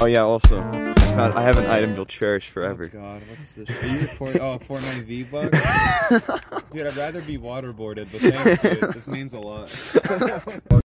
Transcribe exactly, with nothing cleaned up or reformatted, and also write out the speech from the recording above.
yeah, also, I, found, I have an item you'll cherish forever. Oh god, what's this? Are you recording? Oh, Fortnite V-Bucks? Dude, I'd rather be waterboarded, but thanks, dude. This means a lot.